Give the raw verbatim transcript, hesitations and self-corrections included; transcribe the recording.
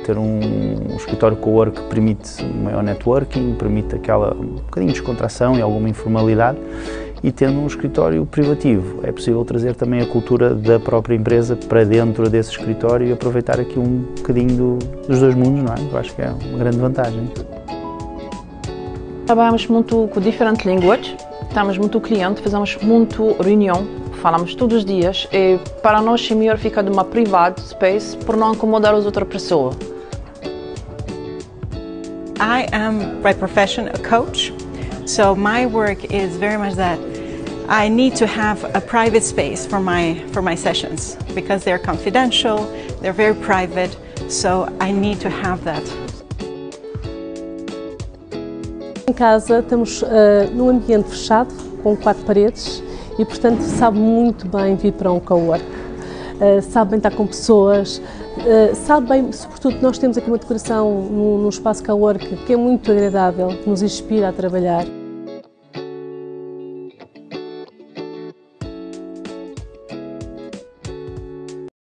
ter um, um escritório co-work que permite um maior networking, permite aquela, um bocadinho de descontração e alguma informalidade, e tendo um escritório privativo é possível trazer também a cultura da própria empresa para dentro desse escritório e aproveitar aqui um bocadinho do, dos dois mundos, não é? Eu acho que é uma grande vantagem. Trabalhamos muito com diferentes línguas, temos muito cliente, fazemos muito reunião, falamos todos os dias e para nós é melhor ficar numa private space por não incomodar as outras pessoas. I am by profession a coach, so my work is very much that I need to have a private space for my for my sessions because they're confidential, they're very private, so I need to have that. Em casa estamos uh, num ambiente fechado, com quatro paredes, e portanto sabe muito bem vir para um cowork. Uh, sabe bem estar com pessoas, uh, sabe bem, sobretudo nós temos aqui uma decoração num, num espaço cowork que é muito agradável, que nos inspira a trabalhar.